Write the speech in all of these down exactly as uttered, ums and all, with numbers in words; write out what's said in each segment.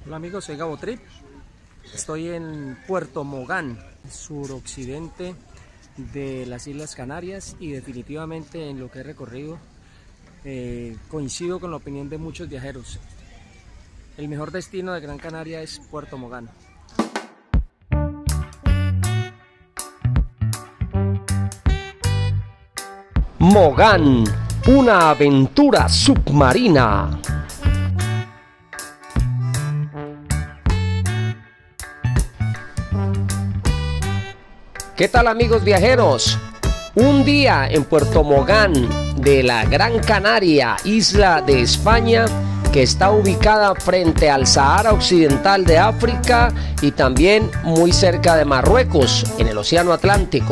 Hola amigos, soy Gabo Trip. Estoy en Puerto Mogán, suroccidente de las Islas Canarias, y definitivamente en lo que he recorrido eh, coincido con la opinión de muchos viajeros. El mejor destino de Gran Canaria es Puerto Mogán. Mogán, una aventura submarina. ¿Qué tal amigos viajeros? Un día en Puerto Mogán de la Gran Canaria, isla de España, que está ubicada frente al Sahara Occidental de África y también muy cerca de Marruecos, en el Océano Atlántico.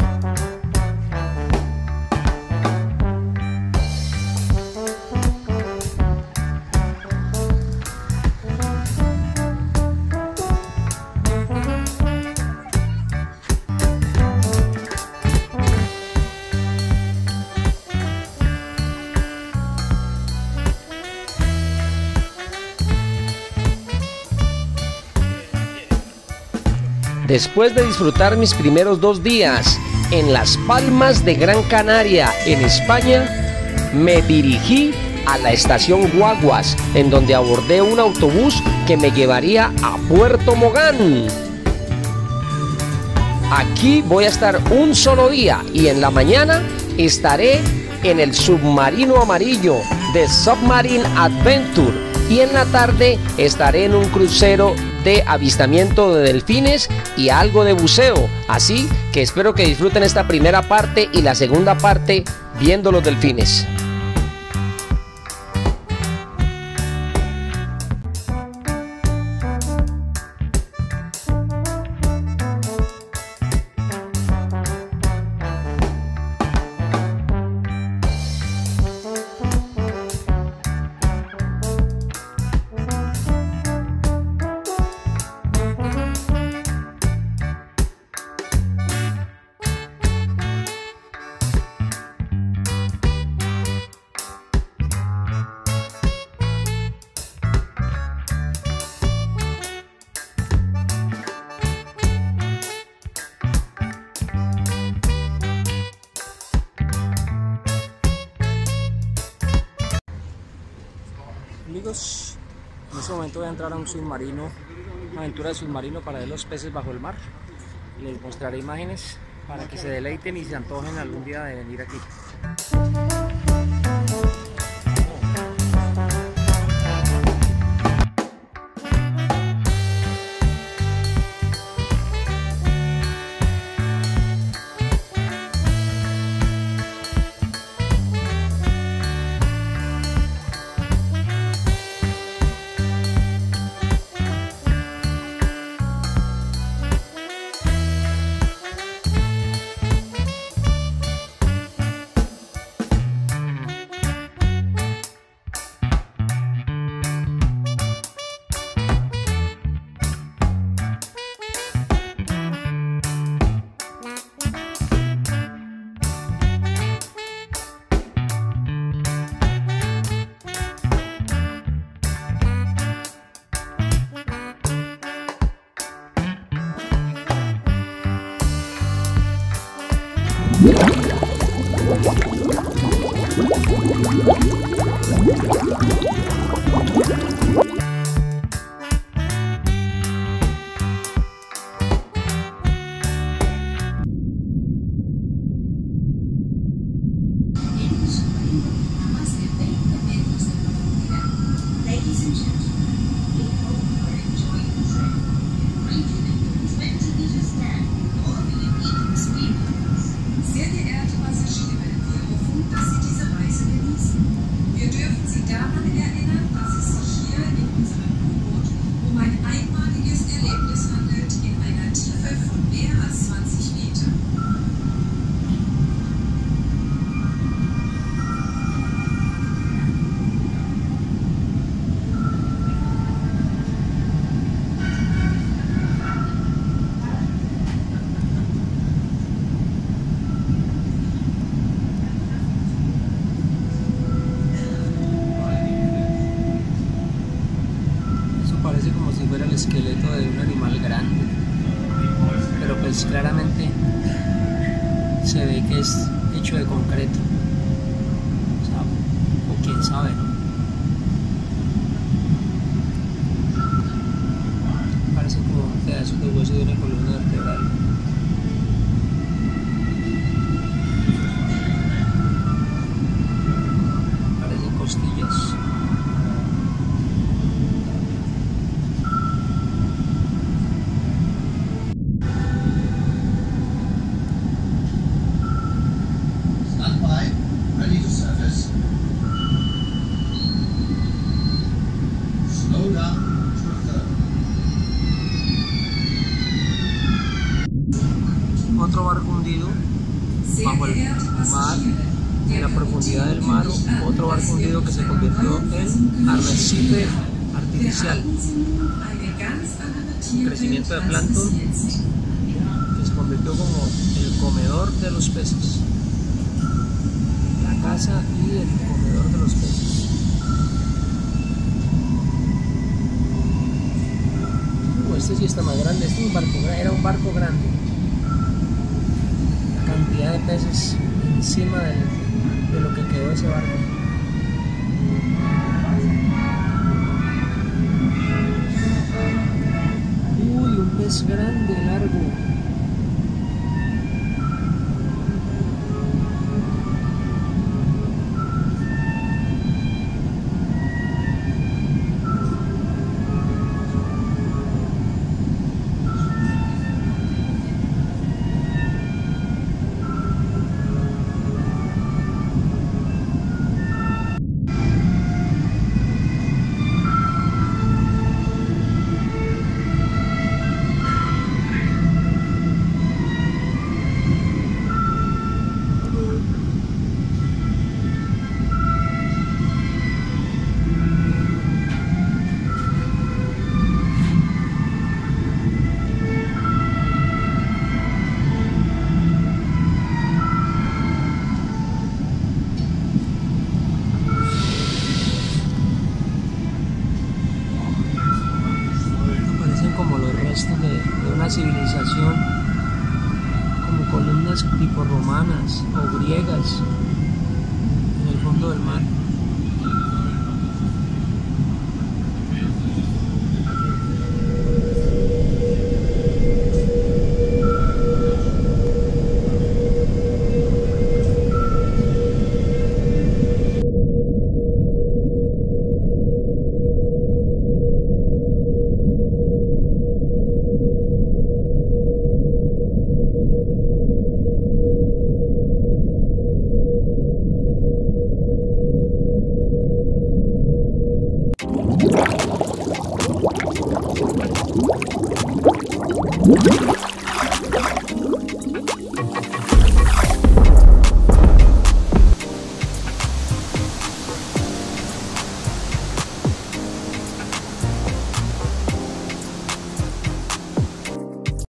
Después de disfrutar mis primeros dos días en Las Palmas de Gran Canaria, en España, me dirigí a la estación Guaguas, en donde abordé un autobús que me llevaría a Puerto Mogán. Aquí voy a estar un solo día y en la mañana estaré en el submarino amarillo de Submarine Adventure, y en la tarde estaré en un crucero de avistamiento de delfines y algo de buceo. Así que espero que disfruten esta primera parte y la segunda parte viendo los delfines. Amigos, en este momento voy a entrar a un submarino, una aventura de submarino para ver los peces bajo el mar. Les mostraré imágenes para que se deleiten y se antojen algún día de venir aquí. Sie daran erinnern, dass es sich hier parece como si fuera el esqueleto de un animal grande, pero pues claramente se ve que es hecho de concreto, o sea, o quién sabe, ¿no? Parece como pedazos de hueso de una columna vertebral. Parecen costillas. Otro barco hundido bajo el mar, en la profundidad del mar, otro barco hundido que se convirtió en arrecife artificial. El crecimiento de plancton que se convirtió como el comedor de los peces, la casa y el comedor de los peces. Uh, este sí está más grande, este es un barco, era un barco grande. Cantidad de peces encima de, de lo que quedó ese barco. Uy, un pez grande, largo. Como los restos de, de una civilización, como columnas tipo romanas o griegas en el fondo del mar.